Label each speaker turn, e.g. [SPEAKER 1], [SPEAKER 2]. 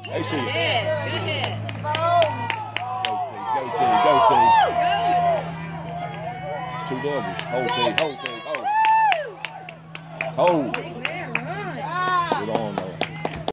[SPEAKER 1] They see it.
[SPEAKER 2] Good hit.
[SPEAKER 1] Go team. It's two doubles. Hold team. Hold. Good on.